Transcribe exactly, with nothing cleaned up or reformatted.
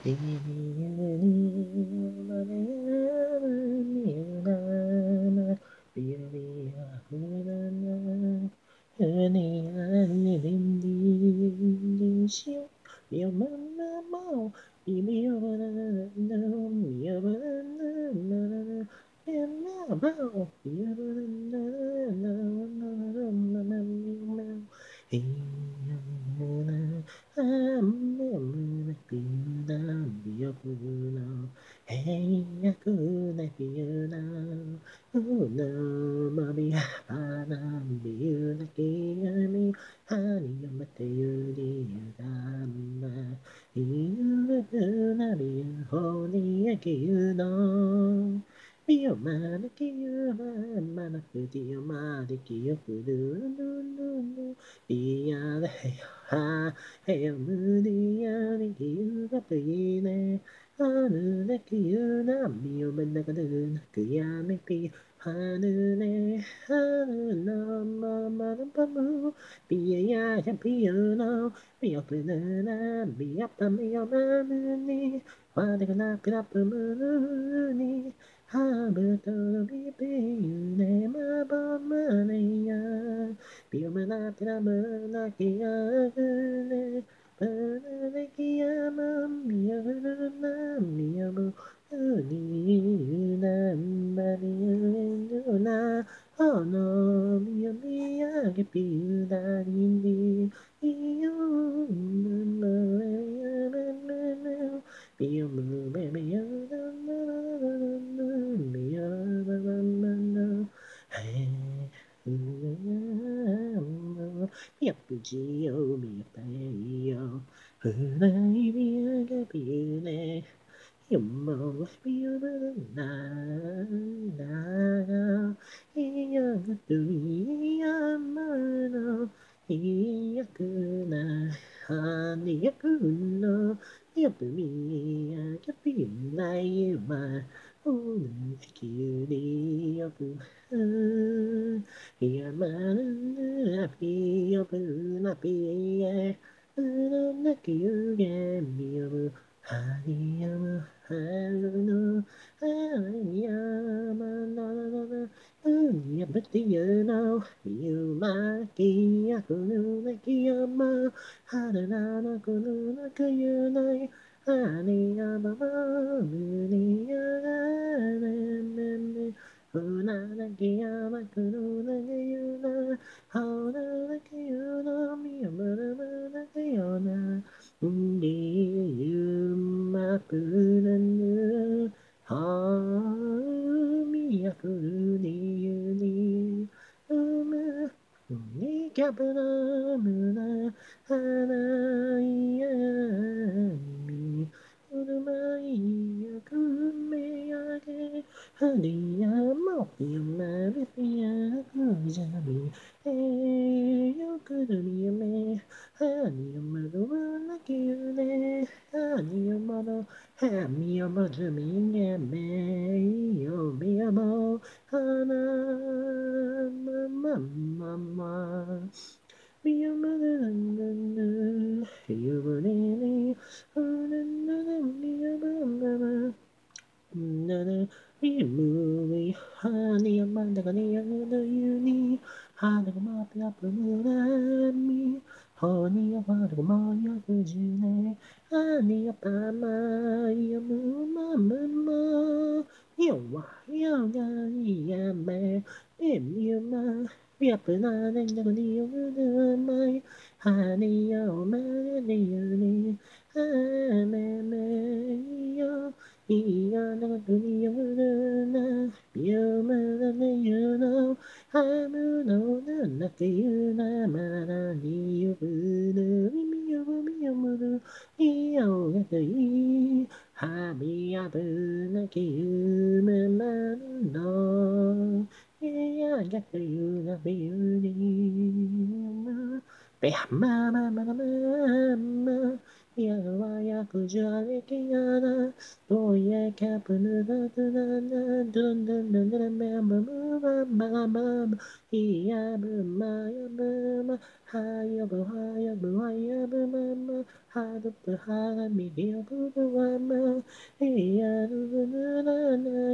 Hey, yakuna fiuna, una mami hana biuna kiyami, hani yamate yuri yama, yuna biya honi yakiyuna, biya mana kiyama, mana kudiya mari kiyo kudu, nu nu nu, biya hey ha, hey mudi yami kiyo kapine. 하늘에 기운아 미움은 내가 는 그야매 비 하늘에 하늘 너무 많은 밤우 비에야 향 피어나 미역분은 미약다 미역마느니 화내가 나그 나쁨으니 하부터도 비비유네 마법만이야 비오면 나그 나무나 기억을 바라기야만 미워나 미워 우리는 말이누나 어너 미워 미야게 비우다니니 이유는 뭐야만만만 미워 무배 미워나나나나 미워만만만 예쁘지요 미워요 흔히 비하게 비네 연모가 비오는 나나 이야기야마나 이야구나 아니야구나 예쁘미야게 비나이마 오늘 기리야구 야마는 아피야구나 비에 나 기억에 미워 하니야마 하루노 하니야마 나나나나 하니야 버티여나 미우마 기야 그누나 기야마 하나나나 그누나 그유나이 하니야마 마무니야 나나나 하나나 기야마 그누나 그유나 하나나 기유나 미야마나 기야나 니유마꾸는 하미야꾸니유니 음아 니가브나무나 하나이야미 우르마이야 구메야게 하리야마피야마비피야 구자미 에요쿠르미야메 하니야마루나 기우네 하니야마루 하미야마루 미야메요 미야모 하나 마마마마 미야마루나나 유부니니 하나나나 미야마마마 나는 미무리 하니야만다가 니야나유니 하나가 마피 아프무라미 허니야 바르고 마야 그지네 아니야 파마야 무마무마 여와 여가니야 매 임유마 비아프나 냉다고 니요무마이 하니야 오마니유니 하메메요 이야나가 그니요무나 비오마나유노 아무노는 나케유나 마라니유부는 미요미요무루 이요가토이 하미야부나 기유메마노 이야가토유나 비유니마 베하마마마마마 やわやくじゃれきやな、どやキャプヌラドラナ、ドンドンドンドンメンバムババババ、いやぶまやぶま、はやぶはやぶはやぶまま、はるぷはらみりよぶぶわま、いやるぬらな